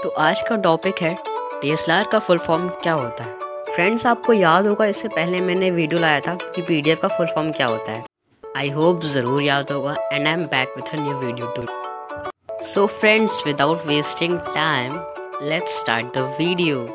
तो आज का टॉपिक है डीएसएलआर का फुल फॉर्म क्या होता है। फ्रेंड्स, आपको याद होगा इससे पहले मैंने वीडियो लाया था कि पीडीएफ का फुल फॉर्म क्या होता है। आई होप ज़रूर याद होगा and I am back with a new video too. So friends, without wasting time let's start the video.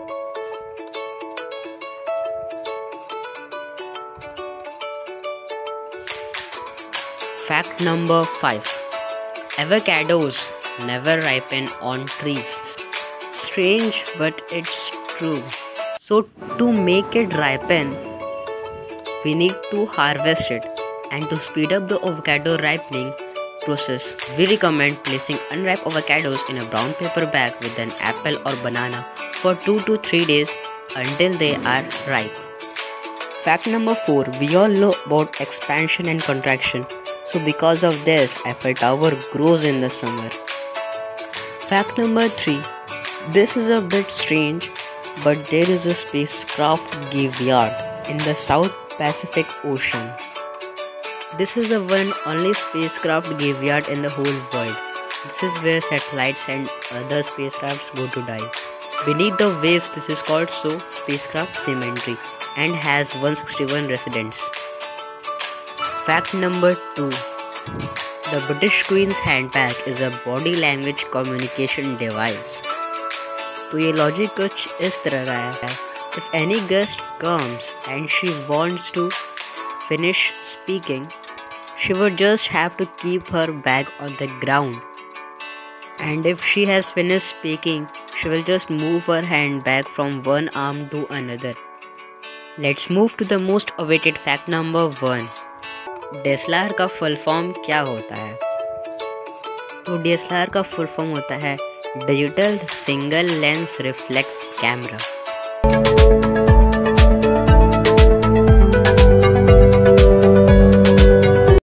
Fact number 5. Avocados never ripen on trees. Strange, but it's true. So to make it ripen, we need to harvest it. And to speed up the avocado ripening process, we recommend placing unripe avocados in a brown paper bag with an apple or banana for 2 to 3 days until they are ripe. Fact number 4. We all know about expansion and contraction. So because of this, Eiffel Tower grows in the summer. Fact number 3. This is a bit strange, but there is a spacecraft graveyard in the South Pacific Ocean. This is the one only spacecraft graveyard in the whole world. This is where satellites and other spacecrafts go to die. Beneath the waves, this is called spacecraft cemetery and has 161 residents. Fact number 2. The British Queen's handbag is a body language communication device. तो ये logic कुछ इस तरह का है. If any guest comes and she wants to finish speaking, she would just have to keep her bag on the ground. And if she has finished speaking, she will just move her handbag from one arm to another. Let's move to the most awaited fact number 1. DSLR का full form क्या होता है? तो DSLR का full form होता है digital single lens reflex camera.